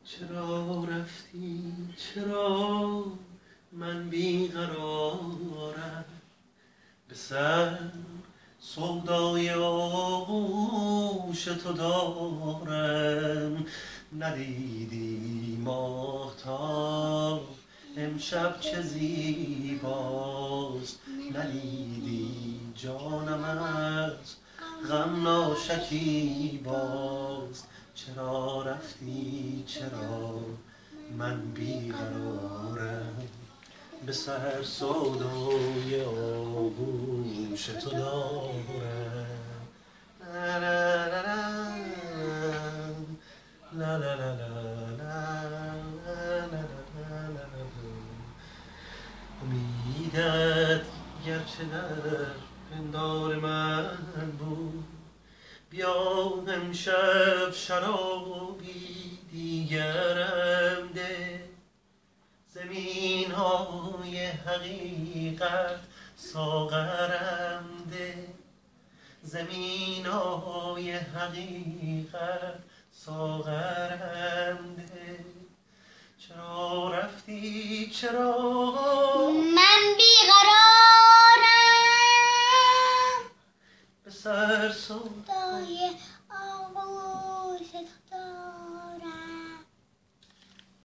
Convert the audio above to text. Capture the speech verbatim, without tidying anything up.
چرا رفتی چرا من بیقرارم، به سر سودای آغوش تو دارم. ندیدی ماهتاب امشب چه زیباست، ندیدی جانم از غم ناشکیباست. چرا رفتی چرا من بیقرارم، به سر سودای آغوش تو دارم. لا لا لا لا لا لا لا لا. امیدت گرچه در پندار من بود، بیا امشب شرابی دیگرم ده. زمین های حقیقت ساغرم ده، زمین های حقیقت ساغرم ده. چرا رفتی چرا من بیقرارم، به سر سود